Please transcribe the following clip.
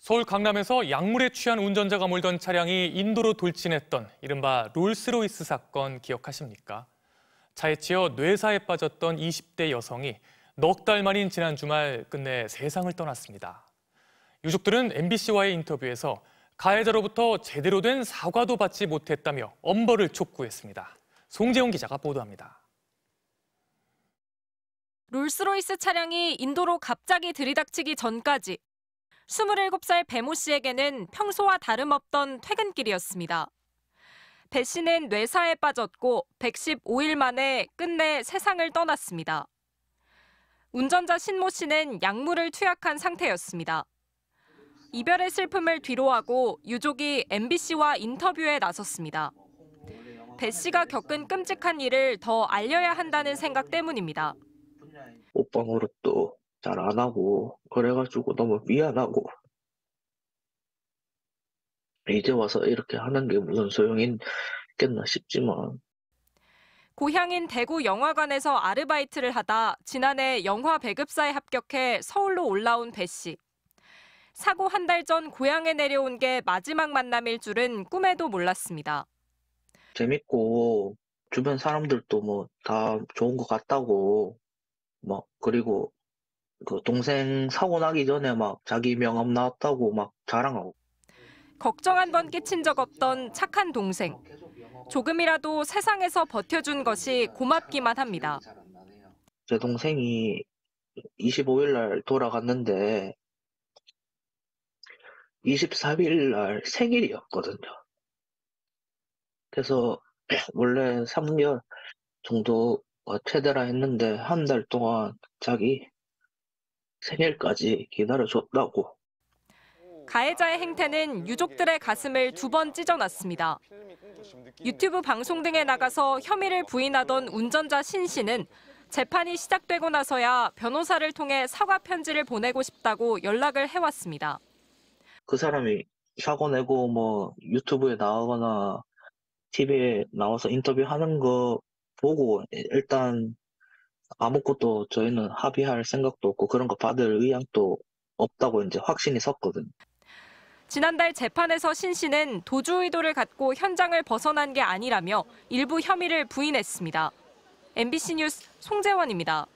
서울 강남에서 약물에 취한 운전자가 몰던 차량이 인도로 돌진했던 이른바 롤스로이스 사건 기억하십니까? 차에 치여 뇌사에 빠졌던 20대 여성이 넉 달 만인 지난 주말 끝내 세상을 떠났습니다. 유족들은 MBC와의 인터뷰에서 가해자로부터 제대로 된 사과도 받지 못했다며 엄벌을 촉구했습니다. 송재훈 기자가 보도합니다. 롤스로이스 차량이 인도로 갑자기 들이닥치기 전까지 27살 배모 씨에게는 평소와 다름없던 퇴근길이었습니다. 배 씨는 뇌사에 빠졌고 115일 만에 끝내 세상을 떠났습니다. 운전자 신모 씨는 약물을 투약한 상태였습니다. 이별의 슬픔을 뒤로하고 유족이 MBC와 인터뷰에 나섰습니다. 배 씨가 겪은 끔찍한 일을 더 알려야 한다는 생각 때문입니다. 오빠 노릇도 잘 안 하고 그래가지고 너무 미안하고 이제 와서 이렇게 하는 게 무슨 소용이 있겠나 싶지만 고향인 대구 영화관에서 아르바이트를 하다 지난해 영화 배급사에 합격해 서울로 올라온 배 씨. 사고 한 달 전 고향에 내려온 게 마지막 만남일 줄은 꿈에도 몰랐습니다. 재밌고 주변 사람들도 뭐 다 좋은 것 같다고 막 그리고 그 동생 사고 나기 전에 막 자기 명함 나왔다고 막 자랑하고. 걱정 한 번 끼친 적 없던 착한 동생. 조금이라도 세상에서 버텨준 것이 고맙기만 합니다. 제 동생이 25일 날 돌아갔는데 24일 날 생일이었거든요. 그래서 원래 3개월 정도 최대라 했는데 한 달 동안 자기 생일까지 기다려줬다고. 가해자의 행태는 유족들의 가슴을 2번 찢어놨습니다. 유튜브 방송 등에 나가서 혐의를 부인하던 운전자 신 씨는 재판이 시작되고 나서야 변호사를 통해 사과 편지를 보내고 싶다고 연락을 해왔습니다. 그 사람이 사고 내고 뭐 유튜브에 나오거나 TV에 나와서 인터뷰하는 거 보고 일단 아무것도 저희는 합의할 생각도 없고 그런 거 받을 의향도 없다고 이제 확신이 섰거든요. 지난달 재판에서 신 씨는 도주 의도를 갖고 현장을 벗어난 게 아니라며 일부 혐의를 부인했습니다. MBC 뉴스 송재원입니다.